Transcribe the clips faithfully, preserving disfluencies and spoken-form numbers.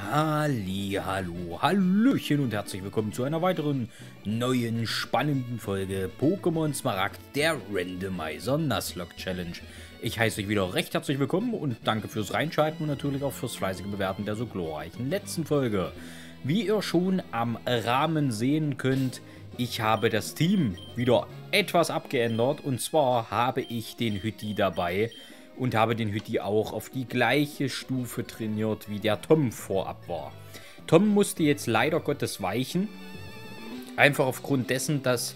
Halli, hallo, hallöchen und herzlich willkommen zu einer weiteren neuen spannenden Folge Pokémon Smaragd, der Randomizer Nuzlocke Challenge. Ich heiße euch wieder recht herzlich willkommen und danke fürs Reinschalten und natürlich auch fürs fleißige Bewerten der so glorreichen letzten Folge. Wie ihr schon am Rahmen sehen könnt, ich habe das Team wieder etwas abgeändert und zwar habe ich den Hütti dabei. Und habe den Hütti auch auf die gleiche Stufe trainiert, wie der Tom vorab war. Tom musste jetzt leider Gottes weichen. Einfach aufgrund dessen, dass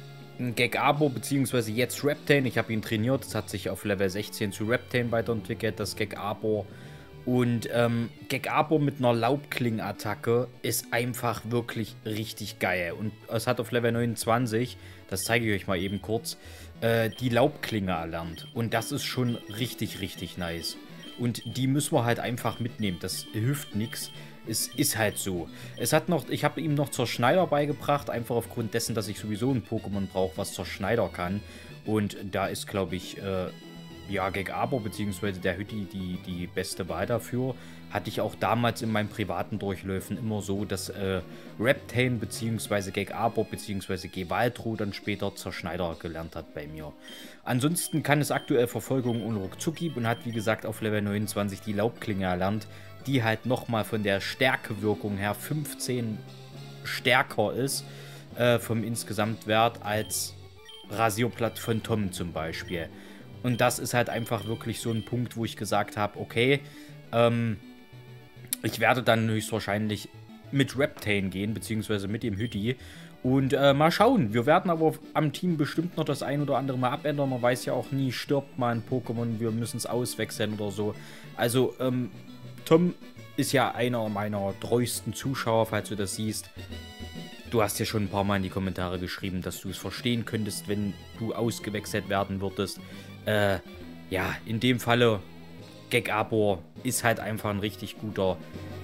Gekabo bzw. jetzt Reptane, ich habe ihn trainiert, es hat sich auf Level sechzehn zu Reptane weiterentwickelt, das Gekabo. Und ähm, Gekabo mit einer Laubklingenattacke ist einfach wirklich richtig geil. Und es hat auf Level neunundzwanzig, das zeige ich euch mal eben kurz, äh, die Laubklinge erlernt. Und das ist schon richtig, richtig nice. Und die müssen wir halt einfach mitnehmen. Das hilft nichts. Es ist halt so. Es hat noch, ich habe ihm noch Zerschneider beigebracht, einfach aufgrund dessen, dass ich sowieso ein Pokémon brauche, was Zerschneider kann. Und da ist, glaube ich, äh, ja, Gekabo bzw. der Hütti die, die beste Wahl dafür. Hatte ich auch damals in meinen privaten Durchläufen immer so, dass äh, Reptane bzw. Gekabo bzw. Gewaldro dann später Zerschneider gelernt hat bei mir. Ansonsten kann es aktuell Verfolgung und Ruckzucki und hat wie gesagt auf Level neunundzwanzig die Laubklinge erlernt, die halt nochmal von der Stärkewirkung her fünfzehn stärker ist äh, vom Insgesamtwert als Rasierblatt von Tom zum Beispiel. Und das ist halt einfach wirklich so ein Punkt, wo ich gesagt habe, okay, ähm, ich werde dann höchstwahrscheinlich mit Reptane gehen, beziehungsweise mit dem Hütti. Und äh, mal schauen. Wir werden aber am Team bestimmt noch das ein oder andere mal abändern. Man weiß ja auch nie, stirbt mal ein Pokémon, wir müssen es auswechseln oder so. Also, ähm, Tom ist ja einer meiner treuesten Zuschauer, falls du das siehst. Du hast ja schon ein paar Mal in die Kommentare geschrieben, dass du es verstehen könntest, wenn du ausgewechselt werden würdest. Äh, ja, in dem Falle, Gekabo ist halt einfach ein richtig guter,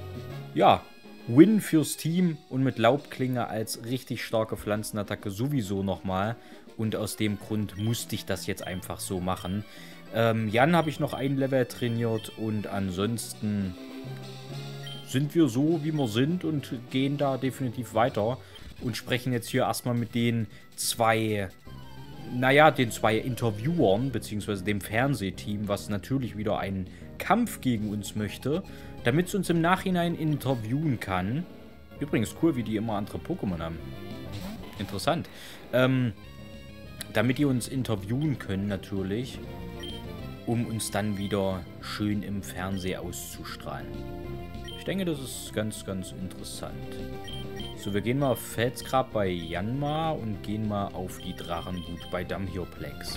ja, Win fürs Team und mit Laubklinge als richtig starke Pflanzenattacke sowieso nochmal. Und aus dem Grund musste ich das jetzt einfach so machen. Ähm, Jan habe ich noch ein Level trainiert und ansonsten sind wir so, wie wir sind und gehen da definitiv weiter und sprechen jetzt hier erstmal mit den zwei, naja, den zwei Interviewern, beziehungsweise dem Fernsehteam, was natürlich wieder einen Kampf gegen uns möchte, damit es uns im Nachhinein interviewen kann. Übrigens cool, wie die immer andere Pokémon haben. Interessant. Ähm, damit die uns interviewen können natürlich, um uns dann wieder schön im Fernsehen auszustrahlen. Ich denke, das ist ganz, ganz interessant. So, wir gehen mal auf Felsgrab bei Yanma und gehen mal auf die Drachengut bei Damhioplex.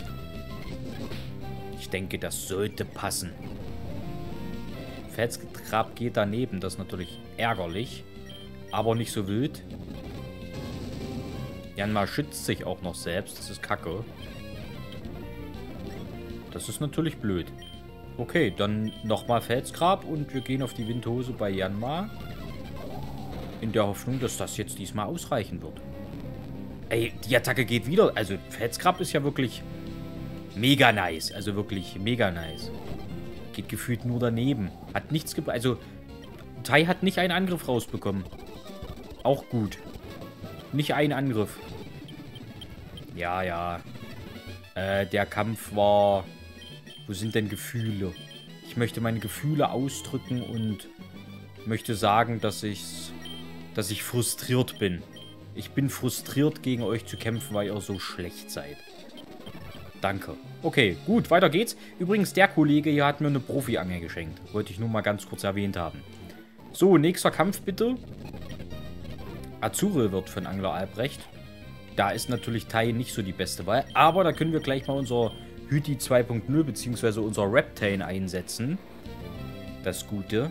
Ich denke, das sollte passen. Felsgrab geht daneben, das ist natürlich ärgerlich, aber nicht so wild. Yanma schützt sich auch noch selbst, das ist kacke. Das ist natürlich blöd. Okay, dann nochmal Felsgrab und wir gehen auf die Windhose bei Yanma. In der Hoffnung, dass das jetzt diesmal ausreichen wird. Ey, die Attacke geht wieder. Also, Felsgrab ist ja wirklich mega nice. Also wirklich mega nice. Geht gefühlt nur daneben. Hat nichts gebracht. Also, Tai hat nicht einen Angriff rausbekommen. Auch gut. Nicht einen Angriff. Ja, ja. Äh, der Kampf war... Wo sind denn Gefühle? Ich möchte meine Gefühle ausdrücken und möchte sagen, dass ich, dass ich frustriert bin. Ich bin frustriert, gegen euch zu kämpfen, weil ihr so schlecht seid. Danke. Okay, gut, weiter geht's. Übrigens, der Kollege hier hat mir eine Profi-Angel geschenkt. Wollte ich nur mal ganz kurz erwähnt haben. So, nächster Kampf bitte. Azure wird von Angler Albrecht. Da ist natürlich Tai nicht so die beste Wahl. Aber da können wir gleich mal unser Hütti zwei Punkt null bzw. unser Reptane einsetzen. Das Gute.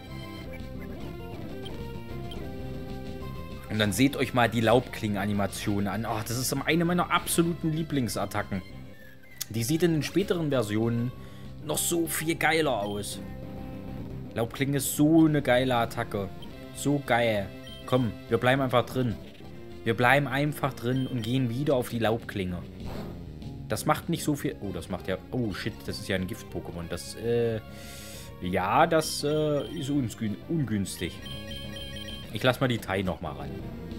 Und dann seht euch mal die Laubklingen-Animation an. Oh, das ist eine meiner absoluten Lieblingsattacken. Die sieht in den späteren Versionen noch so viel geiler aus. Laubklingen ist so eine geile Attacke. So geil. Komm, wir bleiben einfach drin. Wir bleiben einfach drin und gehen wieder auf die Laubklinge. Das macht nicht so viel... Oh, das macht ja... Oh, shit, das ist ja ein Gift-Pokémon. Das, äh... Ja, das, äh, ist ungünstig. Ich lasse mal die Tai nochmal ran.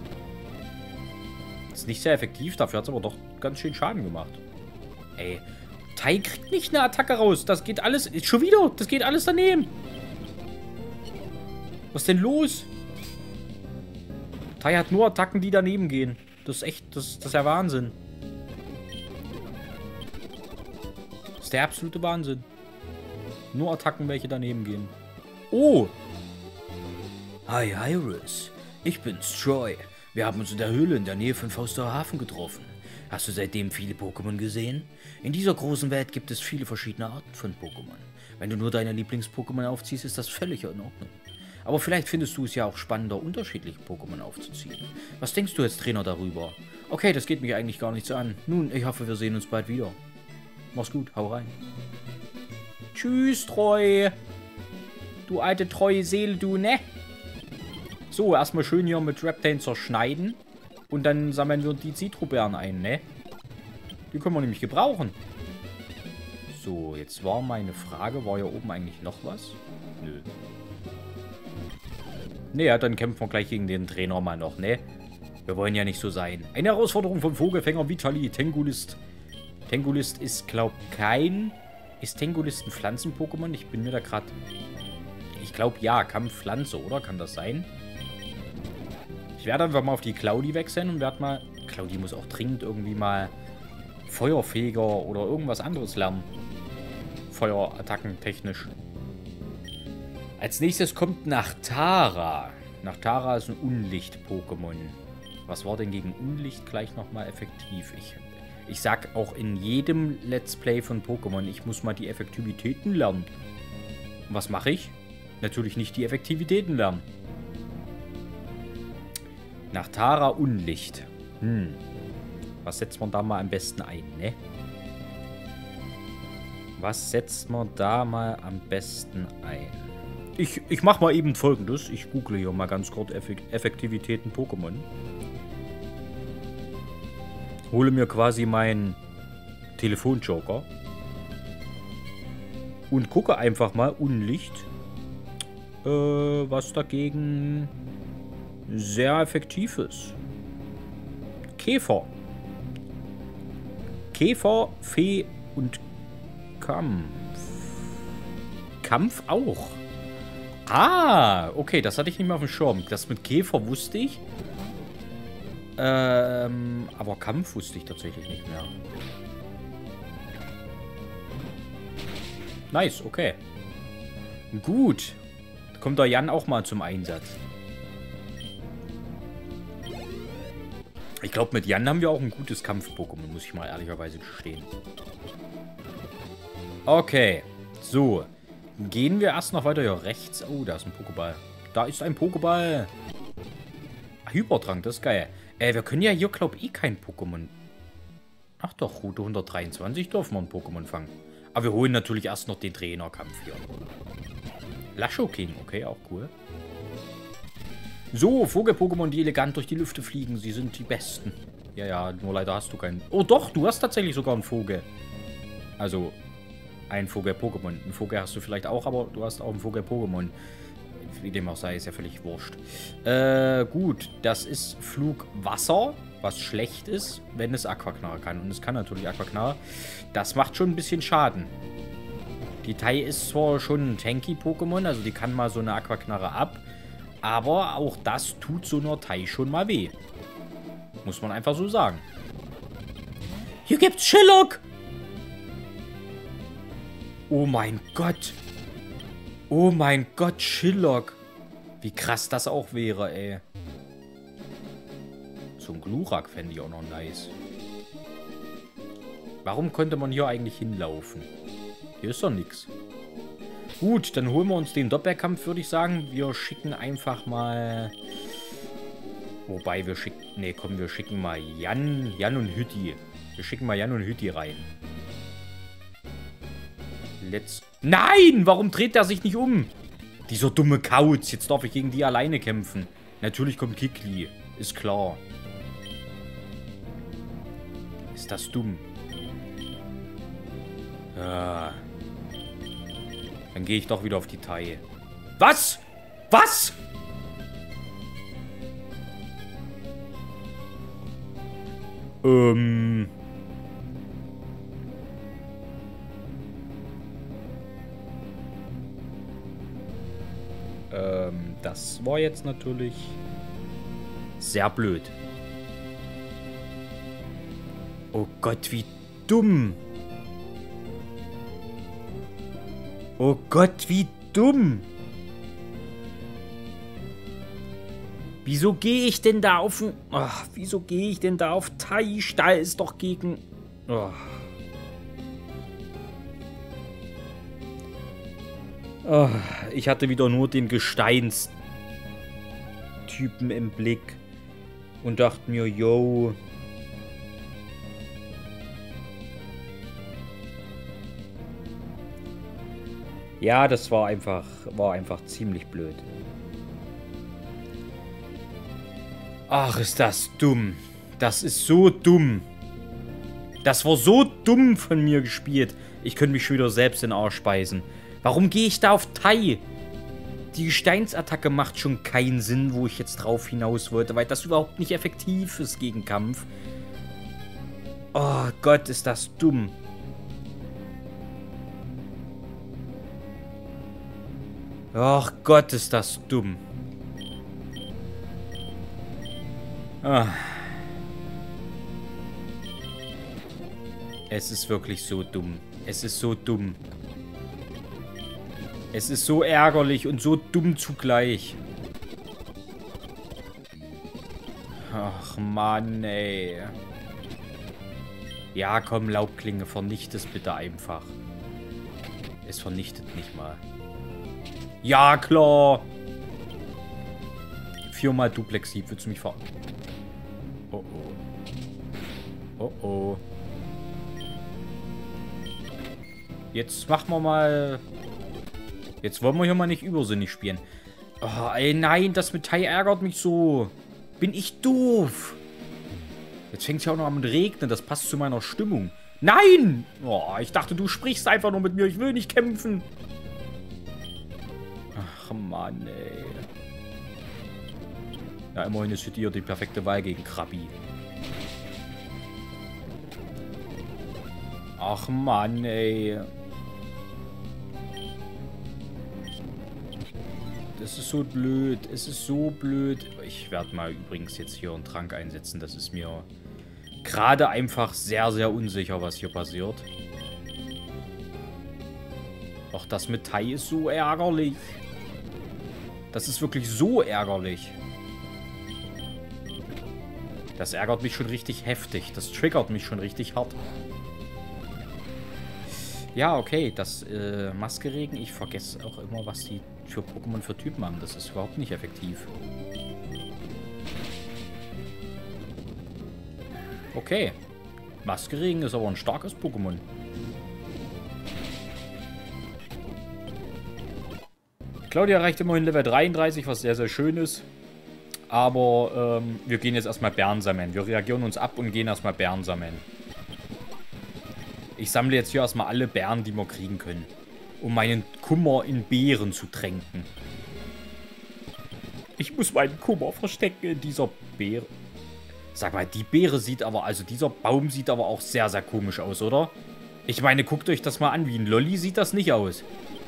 Ist nicht sehr effektiv, dafür hat es aber doch ganz schön Schaden gemacht. Ey, Tai kriegt nicht eine Attacke raus. Das geht alles... Schon wieder, das geht alles daneben. Was ist denn los? Tai hat nur Attacken, die daneben gehen. Das ist echt... Das, das ist ja Wahnsinn. Das ist der absolute Wahnsinn. Nur Attacken, welche daneben gehen. Oh! Hi, Iris. Ich bin's, Troy. Wir haben uns in der Höhle in der Nähe von Fauster Hafen getroffen. Hast du seitdem viele Pokémon gesehen? In dieser großen Welt gibt es viele verschiedene Arten von Pokémon. Wenn du nur deine Lieblings-Pokémon aufziehst, ist das völlig in Ordnung. Aber vielleicht findest du es ja auch spannender, unterschiedliche Pokémon aufzuziehen. Was denkst du als Trainer darüber? Okay, das geht mich eigentlich gar nichts an. Nun, ich hoffe, wir sehen uns bald wieder. Mach's gut, hau rein. Tschüss, Troy. Du alte treue Seele, du, ne? So, erstmal schön hier mit Reptane zerschneiden. Und dann sammeln wir die Zitrobeeren ein, ne? Die können wir nämlich gebrauchen. So, jetzt war meine Frage, war hier oben eigentlich noch was? Nö. Ne, ja, dann kämpfen wir gleich gegen den Trainer mal noch, ne? Wir wollen ja nicht so sein. Eine Herausforderung vom Vogelfänger Vitali. Tengulist. Tengulist ist, glaub, kein... Ist Tengulist ein Pflanzen-Pokémon? Ich bin mir da gerade... Ich glaube, ja, Kampfpflanze, oder? Kann das sein? Ich werde einfach mal auf die Claudi wechseln und werde mal... Claudi muss auch dringend irgendwie mal Feuerfeger oder irgendwas anderes lernen. Feuerattacken technisch. Als nächstes kommt Nachtara. Nachtara ist ein Unlicht-Pokémon. Was war denn gegen Unlicht gleich nochmal effektiv? Ich, ich sag auch in jedem Let's Play von Pokémon, ich muss mal die Effektivitäten lernen. Und was mache ich? Natürlich nicht die Effektivitäten lernen. Nachtara Unlicht. Hm. Was setzt man da mal am besten ein, ne? Was setzt man da mal am besten ein? Ich, ich mache mal eben Folgendes. Ich google hier mal ganz kurz Effek Effektivitäten Pokémon. Hole mir quasi meinen Telefonjoker. Und gucke einfach mal Unlicht. Äh, was dagegen sehr effektiv ist. Käfer. Käfer, Fee und Kampf. Kampf auch. Ah, okay, das hatte ich nicht mehr auf dem Schirm. Das mit Käfer wusste ich. Ähm, aber Kampf wusste ich tatsächlich nicht mehr. Nice, okay. Gut. Da kommt der Jan auch mal zum Einsatz. Ich glaube, mit Jan haben wir auch ein gutes Kampf-Pokémon, muss ich mal ehrlicherweise gestehen. Okay, so. Gehen wir erst noch weiter hier rechts. Oh, da ist ein Pokéball. Da ist ein Pokéball. Hypertrank, das ist geil. Äh, wir können ja hier, glaube ich, eh kein Pokémon. Ach doch, Route hundertdreiundzwanzig dürfen wir ein Pokémon fangen. Aber wir holen natürlich erst noch den Trainerkampf hier. Lasho King, okay, auch cool. So, Vogel-Pokémon, die elegant durch die Lüfte fliegen. Sie sind die besten. Ja, ja, nur leider hast du keinen... Oh doch, du hast tatsächlich sogar einen Vogel. Also, ein Vogel-Pokémon. Einen Vogel hast du vielleicht auch, aber du hast auch einen Vogel-Pokémon. Wie dem auch sei, ist ja völlig wurscht. Äh, gut. Das ist Flugwasser, was schlecht ist, wenn es Aquaknarre kann. Und es kann natürlich Aquaknarre. Das macht schon ein bisschen Schaden. Die Tai ist zwar schon ein Tanky-Pokémon, also die kann mal so eine Aquaknarre ab. Aber auch das tut so einer Tai schon mal weh. Muss man einfach so sagen. Hier gibt's Shillock! Oh mein Gott. Oh mein Gott, Shillock. Wie krass das auch wäre, ey. So ein Glurak fände ich auch noch nice. Warum konnte man hier eigentlich hinlaufen? Hier ist doch nichts. Gut, dann holen wir uns den Doppelkampf, würde ich sagen. Wir schicken einfach mal... Wobei, wir schicken... Ne, komm, wir schicken mal Jan, Jan und Hütti. Wir schicken mal Jan und Hütti rein. Let's... Nein! Warum dreht der sich nicht um? Dieser dumme Kauz. Jetzt darf ich gegen die alleine kämpfen. Natürlich kommt Kikli. Ist klar. Ist das dumm? Ah... Dann gehe ich doch wieder auf die Tai. Was? Was? Ähm... Ähm, das war jetzt natürlich sehr blöd. Oh Gott, wie dumm. Oh Gott, wie dumm. Wieso gehe ich denn da auf... Ach, wieso gehe ich denn da auf Tai? Stahl ist doch gegen... Oh. Oh, ich hatte wieder nur den Gesteinstypen im Blick und dachte mir, yo. Ja, das war einfach, war einfach ziemlich blöd. Ach, ist das dumm. Das ist so dumm. Das war so dumm von mir gespielt. Ich könnte mich schon wieder selbst in den Arsch speisen. Warum gehe ich da auf Tai? Die Gesteinsattacke macht schon keinen Sinn, wo ich jetzt drauf hinaus wollte, weil das überhaupt nicht effektiv ist gegen Kampf. Oh Gott, ist das dumm. Ach Gott, ist das dumm. Ah. Es ist wirklich so dumm. Es ist so dumm. Es ist so ärgerlich und so dumm zugleich. Ach Mann, ey. Ja, komm, Laubklinge, vernicht es bitte einfach. Es vernichtet nicht mal. Ja, klar. Viermal Duplex-Sieb, willst du mich ver... Oh, oh. Oh, oh. Jetzt machen wir mal... Jetzt wollen wir hier mal nicht übersinnig spielen. Oh, ey, nein, das mit Tai ärgert mich so. Bin ich doof. Jetzt fängt es ja auch noch an mit Regnen. Das passt zu meiner Stimmung. Nein! Oh, ich dachte, du sprichst einfach nur mit mir. Ich will nicht kämpfen. Ach, Mann, ey. Ja, immerhin ist für dir die perfekte Wahl gegen Krabi. Ach, Mann, ey. Das ist so blöd. Es ist so blöd. Ich werde mal übrigens jetzt hier einen Trank einsetzen. Das ist mir gerade einfach sehr, sehr unsicher, was hier passiert. Doch das mit Tai ist so ärgerlich. Das ist wirklich so ärgerlich. Das ärgert mich schon richtig heftig. Das triggert mich schon richtig hart. Ja, okay, das äh, Maskeregen, ich vergesse auch immer, was die für Pokémon für Typen haben. Das ist überhaupt nicht effektiv. Okay. Maskeregen ist aber ein starkes Pokémon. Claudia erreicht immerhin Level dreiunddreißig, was sehr, sehr schön ist. Aber ähm, wir gehen jetzt erstmal Bären sammeln. Wir reagieren uns ab und gehen erstmal Bären sammeln. Ich sammle jetzt hier erstmal alle Bären, die wir kriegen können. Um meinen Kummer in Beeren zu tränken. Ich muss meinen Kummer verstecken in dieser Beere. Sag mal, die Beere sieht aber, also dieser Baum sieht aber auch sehr, sehr komisch aus, oder? Ich meine, guckt euch das mal an. Wie ein Lolli sieht das nicht aus.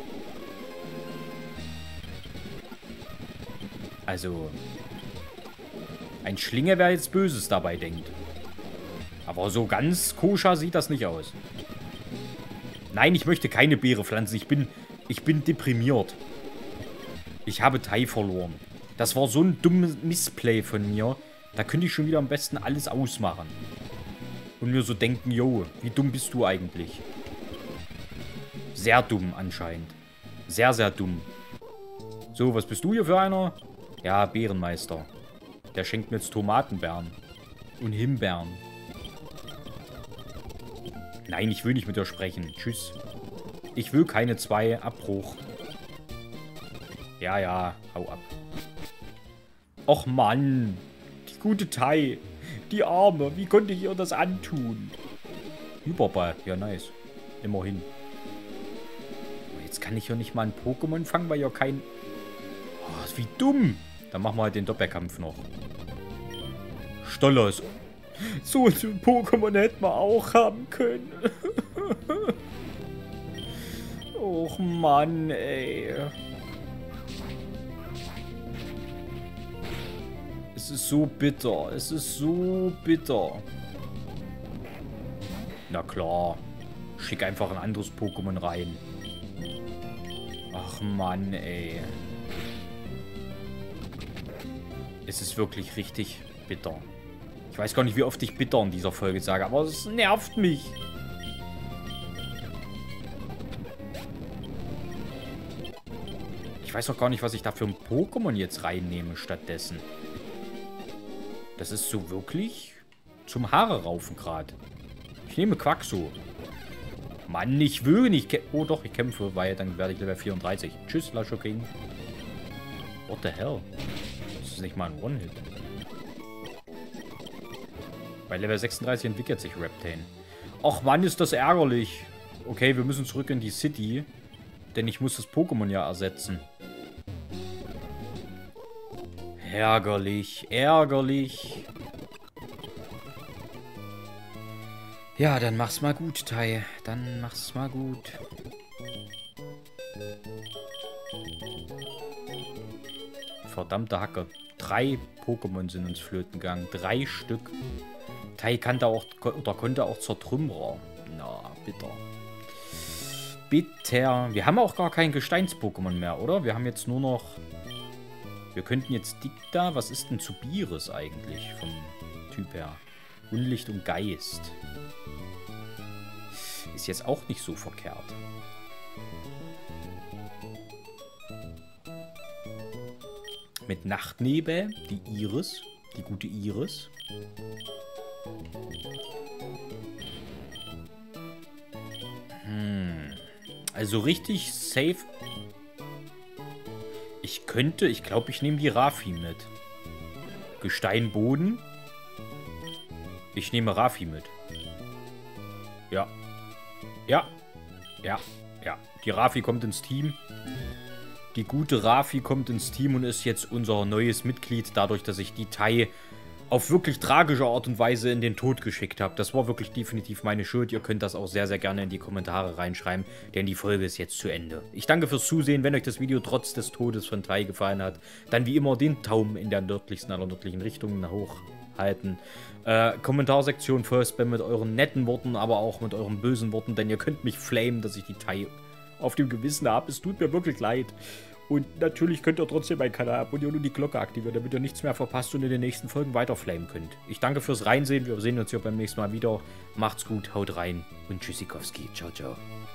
Also, ein Schlinge, wer jetzt Böses dabei denkt. Aber so ganz koscher sieht das nicht aus. Nein, ich möchte keine Beere pflanzen. Ich bin, ich bin deprimiert. Ich habe Tai verloren. Das war so ein dummes Missplay von mir. Da könnte ich schon wieder am besten alles ausmachen. Und mir so denken, yo, wie dumm bist du eigentlich? Sehr dumm anscheinend. Sehr, sehr dumm. So, was bist du hier für einer? Ja, Bärenmeister. Der schenkt mir jetzt Tomatenbeeren. Und Himbeeren. Nein, ich will nicht mit dir sprechen. Tschüss. Ich will keine zwei. Abbruch. Ja, ja. Hau ab. Och, Mann. Die gute Tai. Die Arme. Wie konnte ich ihr das antun? Überball. Ja, nice. Immerhin. Aber jetzt kann ich hier nicht mal ein Pokémon fangen, weil ja kein... Oh, wie dumm. Dann machen wir halt den Doppelkampf noch. Stoller ist... So ein Pokémon hätten wir auch haben können. Och Mann, ey. Es ist so bitter. Es ist so bitter. Na klar. Schick einfach ein anderes Pokémon rein. Ach Mann, ey. Es ist wirklich richtig bitter. Ich weiß gar nicht, wie oft ich bitter in dieser Folge sage, aber es nervt mich. Ich weiß auch gar nicht, was ich da für ein Pokémon jetzt reinnehme stattdessen. Das ist so wirklich zum Haare raufen gerade. Ich nehme Quaxo. Mann, ich will nicht. Oh doch, ich kämpfe, weil dann werde ich Level vierunddreißig. Tschüss, Lashoking. What the hell? Das ist nicht mal ein One-Hit. Bei Level sechsunddreißig entwickelt sich Reptane. Och Mann, ist das ärgerlich. Okay, wir müssen zurück in die City. Denn ich muss das Pokémon ja ersetzen. Ärgerlich, ärgerlich. Ja, dann mach's mal gut, Tai. Dann mach's mal gut. Verdammte Hacke. Drei Pokémon sind uns flöten gegangen. Drei Stück. Tai kannte auch, oder konnte auch Zertrümmerer. Na, bitter. Bitter. Wir haben auch gar kein Gesteins-Pokémon mehr, oder? Wir haben jetzt nur noch... Wir könnten jetzt Dicta... Was ist denn Zubiris eigentlich vom Typ her? Unlicht und Geist. Ist jetzt auch nicht so verkehrt. Mit Nachtnebel, die Iris, die gute Iris. Hm. Also richtig safe. Ich könnte, ich glaube, ich nehme die Rafi mit. Gesteinboden. Ich nehme Rafi mit. Ja. Ja. Ja. Ja. Die Rafi kommt ins Team. Die gute Rafi kommt ins Team und ist jetzt unser neues Mitglied, dadurch, dass ich die Tai auf wirklich tragische Art und Weise in den Tod geschickt habe. Das war wirklich definitiv meine Schuld. Ihr könnt das auch sehr, sehr gerne in die Kommentare reinschreiben, denn die Folge ist jetzt zu Ende. Ich danke fürs Zusehen. Wenn euch das Video trotz des Todes von Tai gefallen hat, dann wie immer den Daumen in der nördlichsten aller nördlichen Richtungen hochhalten. Äh, Kommentarsektion voll Spam mit euren netten Worten, aber auch mit euren bösen Worten, denn ihr könnt mich flamen, dass ich die Tai auf dem Gewissen habe. Es tut mir wirklich leid. Und natürlich könnt ihr trotzdem meinen Kanal abonnieren und die Glocke aktivieren, damit ihr nichts mehr verpasst und in den nächsten Folgen weiter flamen könnt. Ich danke fürs Reinsehen. Wir sehen uns hier beim nächsten Mal wieder. Macht's gut, haut rein und tschüssikowski. Ciao, ciao.